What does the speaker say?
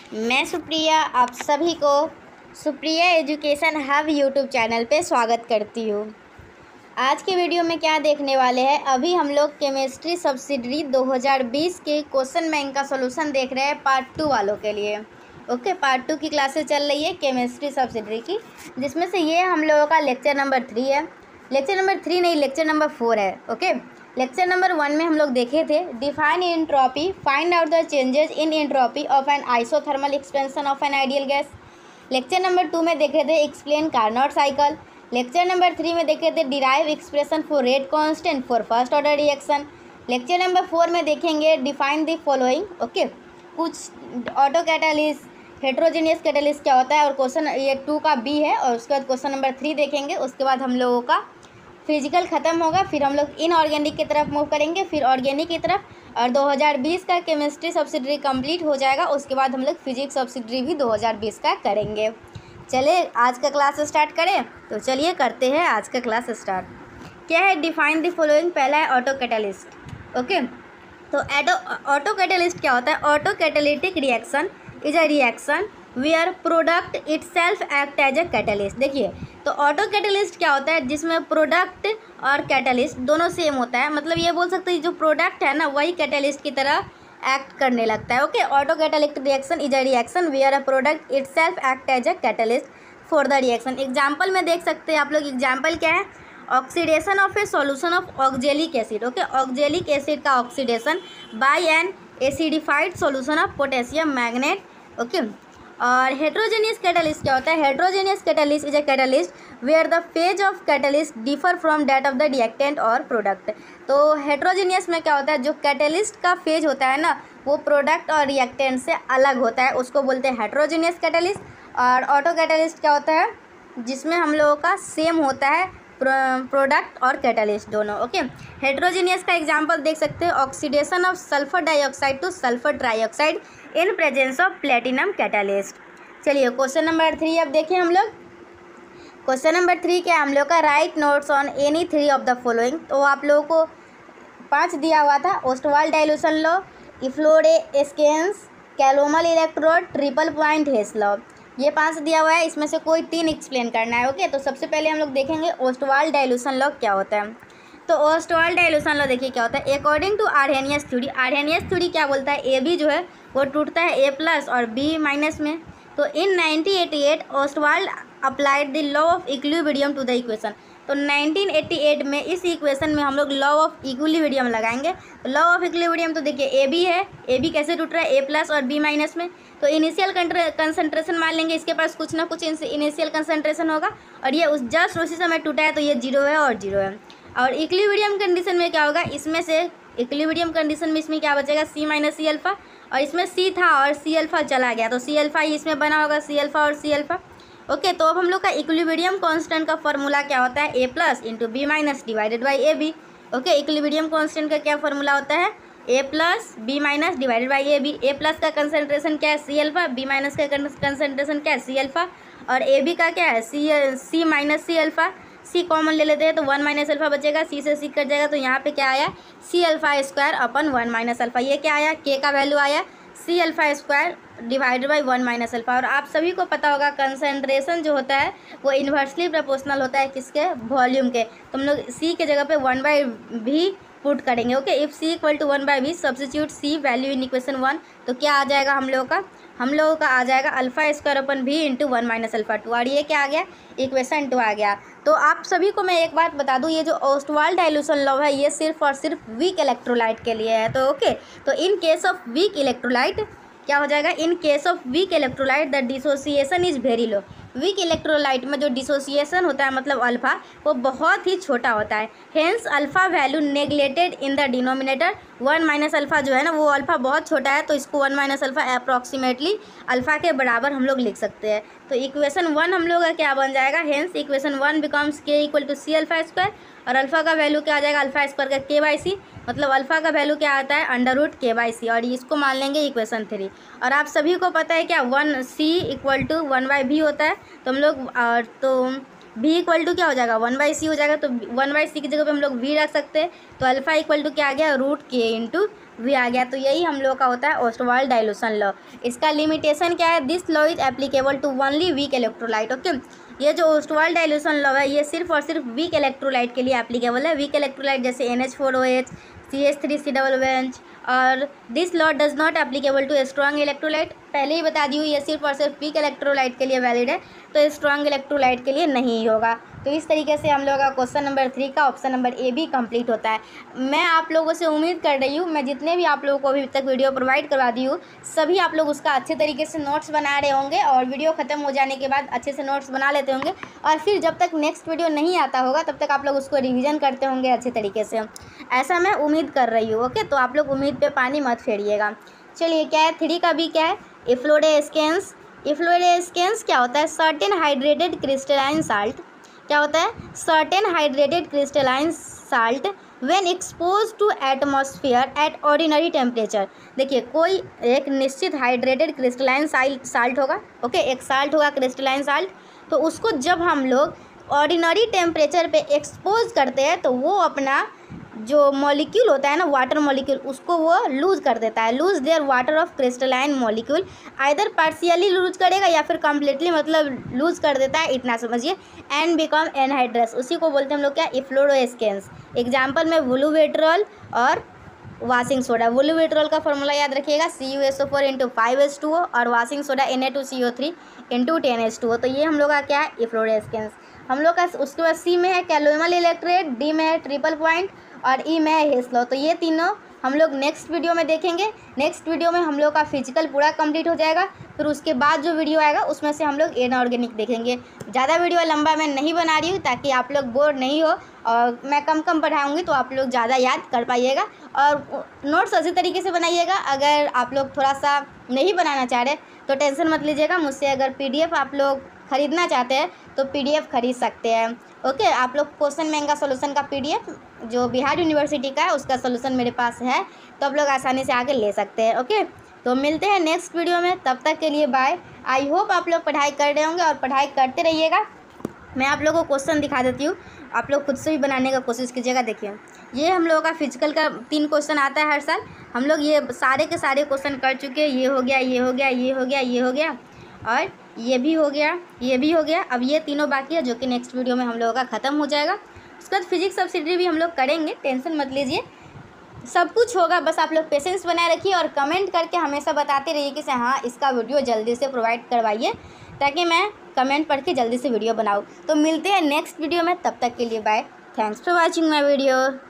मैं सुप्रिया आप सभी को Supriya education hub YouTube channel पे स्वागत करती हूँ। आज के वीडियो में क्या देखने वाले हैं, अभी हम लोग केमिस्ट्री सब्सिडरी 2020 के क्वेश्चन बैंक का सॉल्यूशन देख रहे हैं पार्ट 2 वालों के लिए। ओके, पार्ट 2 की क्लासेस चल रही है केमिस्ट्री सब्सिडरी की, जिसमें से ये हम लोगों का लेक्चर नंबर 3 है। लेक्चर नंबर 3 नहीं, लेक्चर नंबर 4 है। ओके, लेक्चर नंबर 1 में हम लोग देखे थे define entropy, find out the changes in entropy of an isothermal expansion of an ideal gas. Lecture number 2 में देखे थे explain Carnot cycle. Lecture number 3 में देखे थे derive expression for rate constant for first order reaction. Lecture number 4 में देखेंगे define the following. Okay, कुछ auto catalyst, heterogeneous catalyst क्या होता है, और क्वेश्चन ये 2 का बी है, और उसके बाद क्वेश्चन नंबर 3 देखेंगे। उसके बाद हम लोगों का फिजिकल ख़त्म होगा, फिर हम लोग इनऑर्गेनिक की तरफ मूव करेंगे, फिर ऑर्गेनिक की तरफ, और 2020 का केमिस्ट्री सब्सिडरी कंप्लीट हो जाएगा। उसके बाद हम लोग फिजिक्स सब्सिडरी भी 2020 का करेंगे। चलिए आज का क्लास स्टार्ट करें, तो चलिए करते हैं आज का क्लास स्टार्ट। क्या है डिफाइन द फॉलोइंग, पहला है ऑटो कैटालिस्ट। ओके, तो ऑटो कैटालिस्ट क्या होता है? Auto catalytic reaction is a reaction where product itself act as a catalyst. देखिए, तो ऑटो कैटलिस्ट क्या होता है? जिसमें प्रोडक्ट और कैटलिस्ट दोनों सेम होता है। मतलब ये बोल सकते हैं जो प्रोडक्ट है ना, वही कैटलिस्ट की तरह एक्ट करने लगता है। Okay, auto catalytic reaction is a reaction where a product itself act as a catalyst for the reaction. Example में देख सकते हैं आप लोग, एग्जाम्पल क्या है? Oxidation of a solution of oxalic acid. Okay, oxalic acid का oxidation by an acidified solution of potassium magnet. Okay, और हेट्रोजेनियस कैटलिस्ट क्या होता है? Heterogeneous catalyst is a catalyst where the phase of catalyst differ from that of the reactant और product. तो heterogeneous में क्या होता है? जो कैटलिस्ट का फेज होता है ना, वो प्रोडक्ट और रिएक्टेंट से अलग होता है, उसको बोलते हैं हेट्रोजेनियस कैटलिस्ट। और ऑटो कैटलिस्ट क्या होता है? जिसमें हम लोगों का सेम होता है प्रोडक्ट और कैटलिस्ट दोनों। ओके, हेट्रोजेनियस का एग्जांपल देख सकते हैं, oxidation of sulphur dioxide to sulphur trioxide in presence of platinum catalyst. चलिए क्वेश्चन नंबर 3 अब देखें हम लोग। क्वेश्चन नंबर 3 क्या हम लोग का? Write notes on any 3 of the following. तो आप लोगों को 5 दिया हुआ था, Ostwald dilution law, efflorescence, calomel electrode, triple point Hess law. ये 5 दिया हुआ है, इसमें से कोई 3 एक्सप्लेन करना है। ओके, तो सबसे पहले हम लोग देखेंगे ओस्टवाल डाइल्यूशन लॉ क्या होता है। तो ओस्टवाल डाइल्यूशन लॉ देखिए क्या होता है। According to Arrhenius theory, Arrhenius theory क्या बोलता है? ए बी जो है वो टूटता है ए प्लस और बी माइनस में। तो in 1988 Ostwald applied the law of equilibrium to the equation. तो 1988 में इस इक्वेशन में हम लोग लॉ ऑफ इक्विलिब्रियम लगाएंगे। तो लॉ ऑफ इक्विलिब्रियम तो देखिए ए बी है, ए बी कैसे टूट रहा है? ए प्लस और बी माइनस में। तो इनिशियल कंसंट्रेशन मान लेंगे, इसके पास कुछ ना कुछ इनिशियल कंसंट्रेशन होगा, और ये जस्ट उसी समय टूटा है, तो ये 0 है और 0 है। और इक्विलिब्रियम कंडीशन में क्या होगा? इसमें से इक्विलिब्रियम कंडीशन में इसमें क्या बचेगा? सी माइनस सी अल्फा, और इसमें सी था और सी अल्फा चला गया, तो सी अल्फा ही इसमें बना होगा, सी अल्फा और सी अल्फा। ओके, तो अब हम लोग का इक्विलिब्रियम कांस्टेंट का फॉर्मूला क्या होता है? A plus into B minus divided by A B. Okay, equilibrium constant का क्या फॉर्मूला होता है? A plus B minus divided by A B. A plus का कंसंट्रेशन क्या है? C alpha. बी माइनस का कंसंट्रेशन क्या है? C alpha. और ए बी का क्या है? C minus C alpha. C common ले लेते हैं तो 1 माइनस अल्फा बचेगा, सी से सी कट जाएगा, तो यहाँ पे क्या आया? C alpha square upon 1 minus alpha. ये क्या आया? के का वैल्यू आया C alpha square divided by 1 minus alpha. और आप सभी को पता होगा कंसंट्रेशन जो होता है वो इन्वर्सली प्रोपोर्शनल होता है किसके? वॉल्यूम के। तो हम लोग सी के जगह पे 1/v पुट करेंगे। Okay, if C equal to 1/v substitute C value in equation 1, तो क्या आ जाएगा हम लोगों का? हम लोगों का आ जाएगा alpha square upon v into 1 minus alpha 2, और ये क्या आ गया? इक्वेशन 2 आ गया। तो आप सभी को मैं एक बात बता दूं, ये जो ओस्टवाल डाइल्यूशन लॉ है ये सिर्फ और सिर्फ वीक इलेक्ट्रोलाइट के लिए है। तो ओके, तो in case of weak electrolyte क्या हो जाएगा? In case of weak electrolyte the dissociation is very low. Weak electrolyte में जो डिसोसिएशन होता है मतलब अल्फा, वो बहुत ही छोटा होता है। Hence alpha value neglected in the denominator. 1 minus alpha जो है ना, वो अल्फा बहुत छोटा है, तो इसको 1 माइनस अल्फा अप्रॉक्सीमेटली अल्फा के बराबर हम लोग लिख सकते हैं। तो इक्वेशन 1 हम लोग का क्या बन जाएगा? Hence equation 1 becomes K equal to C alpha square, और अल्फा का वैल्यू क्या आ जाएगा? अल्फा स्क्वायर का के बाई सी, मतलब अल्फा का वैल्यू क्या आता है? Under root K by C, और इसको मान लेंगे इक्वेशन 3। और आप सभी को पता है क्या? 1 सी इक्वल टू 1/v होता है, तो हम लोग तो v इक्वल टू क्या हो जाएगा? 1/c हो जाएगा, तो 1/c की जगह पे हम लोग v रख सकते हैं। तो अल्फा इक्वल टू क्या आ गया? रूट के इंटू वी आ गया। तो यही हम लोग का होता है ओस्टवाल्ड डाइल्यूशन लॉ। इसका लिमिटेशन क्या है? This law is applicable to only weak electrolyte. Okay, ये जो ओस्टवाल्ड डाइल्यूशन लॉ है ये सिर्फ और सिर्फ वीक इलेक्ट्रोलाइट के लिए एप्लीकेबल है। वीक इलेक्ट्रोलाइट जैसे NH4OH, CH3C और this law does not applicable to strong electrolyte. पहले ही बता दी हुई ये सिर्फ और सिर्फ वीक इलेक्ट्रोलाइट के लिए वैलिड है, तो स्ट्रॉन्ग इलेक्ट्रोलाइट के लिए नहीं होगा। तो इस तरीके से हम लोगों का क्वेश्चन नंबर 3 का ऑप्शन नंबर ए भी कंप्लीट होता है। मैं आप लोगों से उम्मीद कर रही हूँ, मैं जितने भी आप लोगों को अभी तक वीडियो प्रोवाइड करवा दी हूँ सभी आप लोग उसका अच्छे तरीके से नोट्स बना रहे होंगे और वीडियो ख़त्म हो जाने के बाद अच्छे से नोट्स बना लेते होंगे, और फिर जब तक नेक्स्ट वीडियो नहीं आता होगा तब तक आप लोग उसको रिविज़न करते होंगे अच्छे तरीके से। ऐसा मैं उम्मीद कर रही हूँ। ओके, तो आप लोग उम्मीद पे पानी मत फेरिएगा। चलिए, क्या है 3 का भी क्या है? इफ्लोरेस्केंस। इफ्लोरेस्केंस क्या होता है? Certain hydrated crystalline salt. क्या होता है? Certain hydrated crystalline salt when expose to atmosphere at ordinary temperature. देखिए, कोई एक निश्चित हाइड्रेटेड क्रिस्टलाइन साल्ट होगा। ओके, एक साल्ट होगा क्रिस्टलाइन साल्ट, तो उसको जब हम लोग ऑर्डिनरी टेम्परेचर पे एक्सपोज करते हैं तो वो अपना जो मॉलिक्यूल होता है ना, वाटर मॉलिक्यूल, उसको वो लूज़ कर देता है। Lose their water of crystalline molecule, either partially lose करेगा या फिर कम्प्लीटली मतलब लूज़ कर देता है, इतना समझिए। एंड बिकम एनहाइड्रस, उसी को बोलते हैं हम लोग क्या? इफ्लोरोस्केंस। एग्जाम्पल में वोलूवेट्रॉल और वाशिंग सोडा। वोलूवेट्रॉल का फॉर्मूला याद रखिएगा, CuSO4 × 5H2O और वाशिंग सोडा Na2CO3 × 10H2O। तो ये हम लोग का क्या है? इफ्लोरोस्केंस। हम लोग का उसके बाद सी में है कैलोमल इलेक्ट्रेट, डी में है ट्रिपल पॉइंट और ई में है हेस्लो। तो ये तीनों हम लोग नेक्स्ट वीडियो में देखेंगे। नेक्स्ट वीडियो में हम लोग का फिजिकल पूरा कंप्लीट हो जाएगा, फिर उसके बाद जो वीडियो आएगा उसमें से हम लोग इनऑर्गेनिक देखेंगे। ज़्यादा वीडियो लंबा मैं नहीं बना रही हूँ ताकि आप लोग बोर नहीं हो, और मैं कम पढ़ाऊँगी तो आप लोग ज़्यादा याद कर पाइएगा। और नोट्स अच्छी तरीके से बनाइएगा। अगर आप लोग थोड़ा सा नहीं बनाना चाह रहे तो टेंशन मत लीजिएगा, मुझसे अगर PDF आप लोग ख़रीदना चाहते हैं तो PDF खरीद सकते हैं। ओके, आप लोग क्वेश्चन बैंक का सोल्यूशन का PDF जो बिहार यूनिवर्सिटी का है उसका सोल्यूशन मेरे पास है, तो आप लोग आसानी से आके ले सकते हैं। ओके, तो मिलते हैं नेक्स्ट वीडियो में, तब तक के लिए बाय। आई होप आप लोग पढ़ाई कर रहे होंगे और पढ़ाई करते रहिएगा। मैं आप लोगों को क्वेश्चन दिखा देती हूँ, आप लोग खुद से भी बनाने का कोशिश कीजिएगा। देखिए, ये हम लोगों का फिजिकल का 3 क्वेश्चन आता है हर साल। हम लोग ये सारे के सारे क्वेश्चन कर चुके हैं। ये हो गया, ये हो गया, ये हो गया, ये हो गया और ये भी हो गया, ये भी हो गया। अब ये तीनों बाकी है जो कि नेक्स्ट वीडियो में हम लोगों का ख़त्म हो जाएगा। उसके बाद फिजिक्स सब्सिडरी भी हम लोग करेंगे, टेंशन मत लीजिए, सब कुछ होगा। बस आप लोग पेशेंस बनाए रखिए और कमेंट करके हमेशा बताते रहिए कि हाँ इसका वीडियो जल्दी से प्रोवाइड करवाइए, ताकि मैं कमेंट पढ़ के जल्दी से वीडियो बनाऊँ। तो मिलते हैं नेक्स्ट वीडियो में, तब तक के लिए bye. Thanks for watching my video.